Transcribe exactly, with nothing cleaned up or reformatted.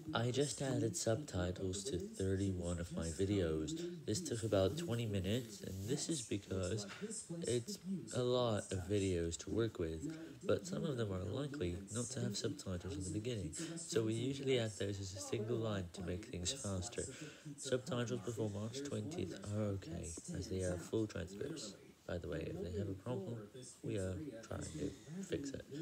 I just added subtitles to thirty-one of my videos. This took about twenty minutes, and this is because it's a lot of videos to work with, but some of them are likely not to have subtitles in the beginning, so we usually add those as a single line to make things faster. Subtitles before March twentieth are okay, as they are full transcripts. By the way, if they have a problem, we are trying to fix it.